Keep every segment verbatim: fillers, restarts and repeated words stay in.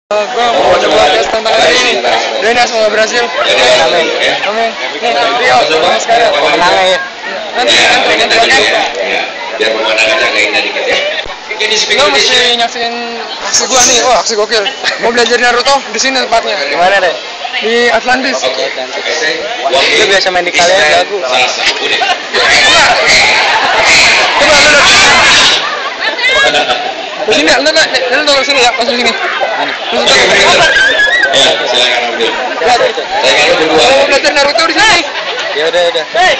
Gue mau coba tes tantangan hari ini. Doain ya semoga berhasil. Amin. Amin. Nih, Rio, sama sekarang. Menang ya. Nanti nanti nanti oke. Biar pemandangannya agak indah dikit ya. Lo mesti nyaksiin aksi gua nih. Wah, aksi gokil. Mau belajar Naruto di sini tempatnya. Di mana deh? Di Atlantis. Lu biasa main di kalian lagu. Coba lu. Di sini, lu nak, lu tolong sini ya, pas di sini. Terus Ya, silakan ambil. Saya kalau berdua. mau belajar Naruto di sini. Ya udah udah.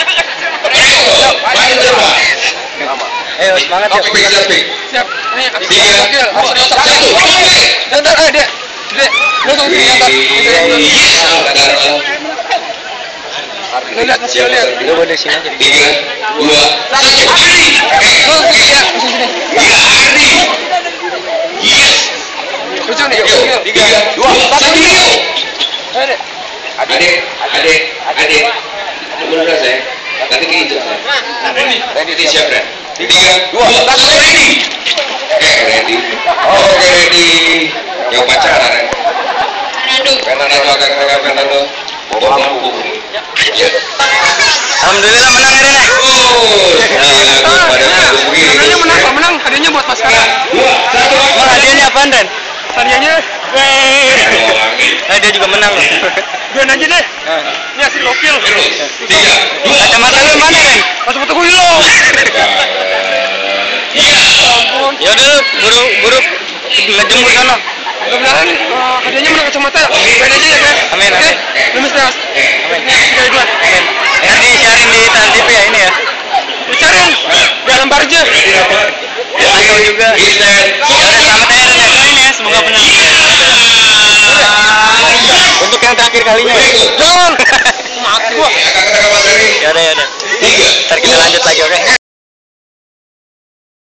Ayo semangat ya. Siap. Nih, aksi gokil. Aksi satu. Bentar, eh, Dek. Dek, lu tunggu sini ntar. Lu lihat hasil lihat. Lu boleh sini aja. Tiga, dua, satu. Lu tunggu ya, di sini. Lucu nih, gokil. Tiga, dua, satu. Ayo, Dek. Adik, adik, adik. Bener saya. Nanti ke hijau saya. Ready siap Ren. Tiga, dua, satu. Ready. Oke, ready. Oke, ready. Yang pacaran Ren. Fernando, kakak kakak Fernando. Bawa lampu. Alhamdulillah menang ya Ren. Oh, gila gue pada lampu begini. Hadiahnya menang, Pak, menang. Hadiahnya buat Mas Kara. Dua, satu. Emang hadiahnya apaan Ren? Hadiahnya, Eh dia juga menang loh. doain aja deh. Ini hasil gokil. Tiga, dua. Kacamata lu mana Ren? Kacamata gue hilang. Ampun. Ya udah lu buru buru ngejemur sana. Mudah-mudahan uh, hadiahnya menang kacamata. Doain aja ya, guys. Amin, Oke? amin. Lu mesti harus. Amin. Sekali dua. Amin. Nanti sharing di Trans T V ya ini ya. Dicariin di alam barja. Atau juga. Ya udah selamat ya Ren ya. Ini ya semoga menang. Untuk yang terakhir kalinya ya.